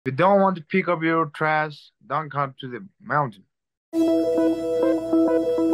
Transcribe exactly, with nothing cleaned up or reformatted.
If you don't want to pick up your trash, don't come to the mountain.